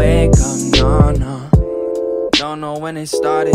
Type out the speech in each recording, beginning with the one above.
wake up, no, no. Don't know when it started.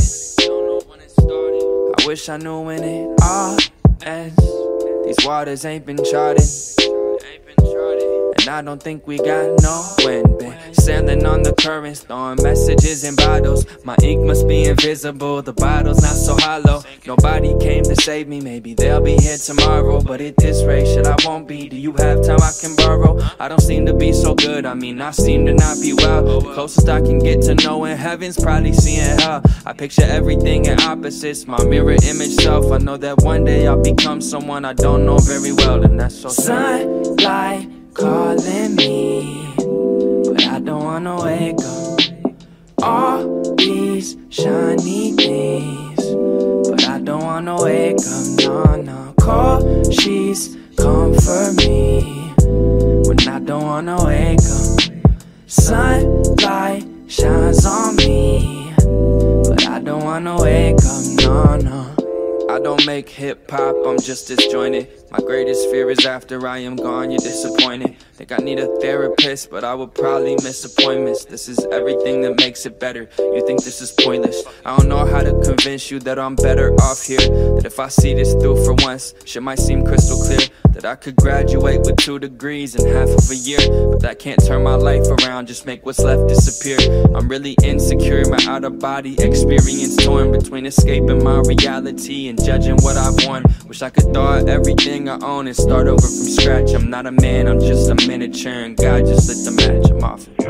I wish I knew when it all ends. These waters ain't been charted, and I don't think we got no wind. Been sailing on the currents, throwing messages in bottles. My ink must be invisible, the bottle's not so hollow. Nobody came to save me, maybe they'll be here tomorrow. But at this rate, shit, I won't be. Do you have time I can borrow? I don't seem to be so good, I mean, I seem to not be well. The closest I can get to knowing heaven's probably seeing hell. I picture everything in opposites, my mirror image self. I know that one day I'll become someone I don't know very well, and that's so sad. Sunlight calling me, but I don't wanna wake up. All these shiny things, but I don't wanna wake up, no, no. Cold sheets comfort me when I don't wanna wake up. Sunlight shines on me, but I don't wanna wake up, no, no. I don't make hip-hop, I'm just disjointed. My greatest fear is after I am gone, you're disappointed. Think I need a therapist, but I would probably miss appointments. This is everything that makes it better. You think this is pointless? I don't know how to convince you that I'm better off here. That if I see this through for once, shit might seem crystal clear. That I could graduate with 2 degrees in half of a year. But that can't turn my life around, just make what's left disappear. I'm really insecure, my out-of-body experience torn between escaping my reality and judging what I've won. Wish I could throw out everything I own and start over from scratch. I'm not a man, I'm just a miniature, and God just lit the match. I'm off it.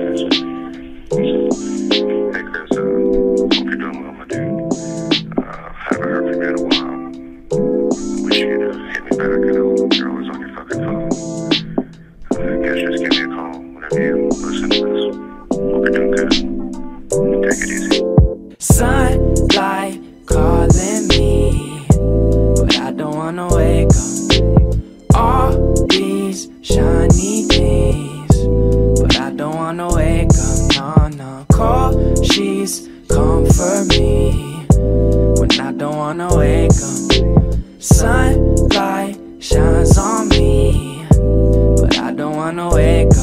Hey Chris, hope you're doing well, my dude. Haven't heard from you in a while. Wish you'd hit me back. I know you're always on your fucking phone. Guess just give me a call whenever you listen to this. Hope you're doing good. Take it easy. Sunlight calling me, but I don't wanna wake up. All these shiny things, but I don't wanna wake up, no, no. Cold sheets comfort me when I don't wanna wake up. Sunlight shines on me, but I don't wanna wake up.